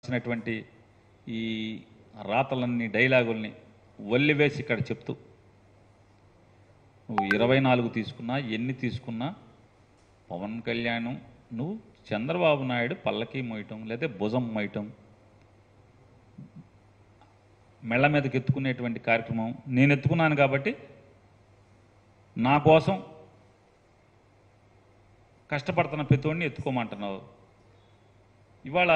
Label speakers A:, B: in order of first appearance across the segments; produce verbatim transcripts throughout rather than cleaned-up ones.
A: రాసినటువంటి ఈ రాతలన్నీ డైలాగుల్ని వల్లివేసి ఇక్కడ చెప్తూ నువ్వు ఇరవై నాలుగు తీసుకున్నా ఎన్ని తీసుకున్నా పవన్ కళ్యాణ్ నువ్వు చంద్రబాబు నాయుడు పల్లకి మోయటం లేదా భుజం మోయటం మెళ్ళ మీదకి ఎత్తుకునేటువంటి కార్యక్రమం నేను ఎత్తుకున్నాను కాబట్టి నా కోసం కష్టపడుతున్న ప్రతివాడిని ఎత్తుకోమంటున్నావు. ఇవాళ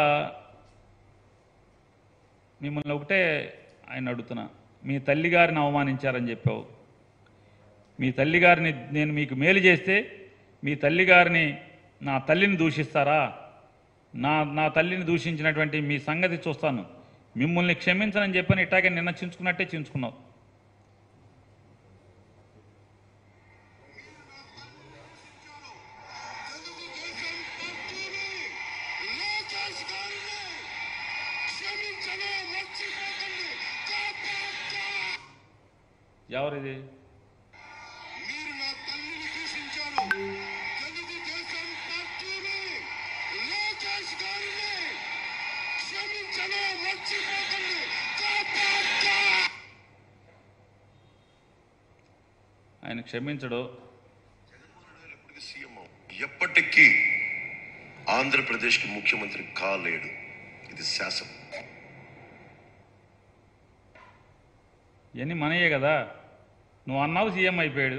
A: మిమ్మల్ని ఒకటే ఆయన అడుగుతున్నా, మీ తల్లిగారిని అవమానించారని చెప్పావు. మీ తల్లిగారిని నేను మీకు మేలు చేస్తే మీ తల్లిగారిని నా తల్లిని దూషిస్తారా? నా నా తల్లిని దూషించినటువంటి మీ సంగతి చూస్తాను, మిమ్మల్ని క్షమించనని చెప్పని ఇట్టాగే నిన్న చించుకున్నట్టే చించుకున్నావు. ఎవరిది? ఆయన క్షమించడు.
B: ఎప్పటికీ ఆంధ్రప్రదేశ్కి ముఖ్యమంత్రి కాలేడు, ఇది శాసనం.
A: ఇవన్నీ మనయే కదా. నువ్వు అన్నావు సీఎం అయిపోయాడు.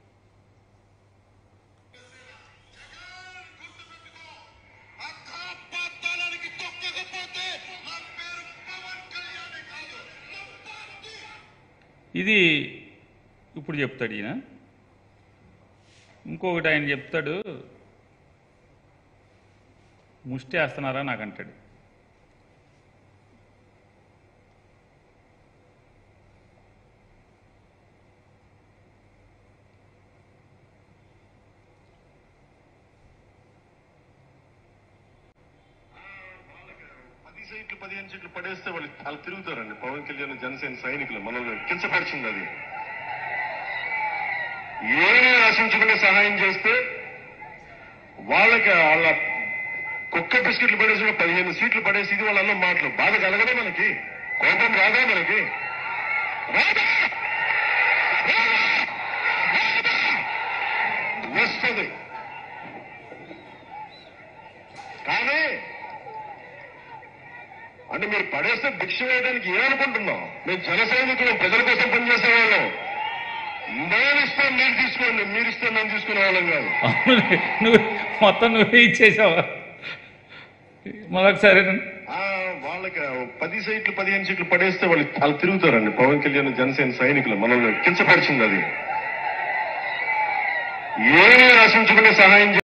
A: ఇది ఇప్పుడు చెప్తాడు ఈయన. ఇంకొకటి ఆయన చెప్తాడు, ముష్టి వేస్తున్నారా నాకంటాడు.
B: సీట్లు పదిహేను సీట్లు పడేస్తే వాళ్ళు వాళ్ళు తిరుగుతారండి. పవన్ కళ్యాణ్ జనసేన సైనికులు మనల్ని కించపరిచింది. అది ఏమీ ఆశించుకునే సహాయం చేస్తే వాళ్ళకి వాళ్ళ కుక్క బిస్కెట్లు పడేసి పదిహేను సీట్లు పడేసి ఇది వాళ్ళ మాటలు బాధ కలగదా? మనకి కోపం రాదా? మనకి రాదా? వస్తుంది. కానీ అంటే మీరు పడేస్తే భిక్ష వేయడానికి ఏమనుకుంటున్నాం? మేము జన సైనికులు, ప్రజల కోసం పనిచేసే వాళ్ళం. నేను ఇస్తాను మీరు తీసుకోండి, మీరు ఇస్తే నేను తీసుకునే వాళ్ళం కాదు.
A: నువ్వు మొత్తం నువ్వే ఇచ్చేసావా? మరొకసారి
B: వాళ్ళకి పది సీట్లు పదిహేను సీట్లు పడేస్తే వాళ్ళు వాళ్ళు తిరుగుతారండి. పవన్ కళ్యాణ్ జనసేన సైనికులు మనల్ని కించపరిచింది. అది ఏమీ ఆశించుకునే సహాయం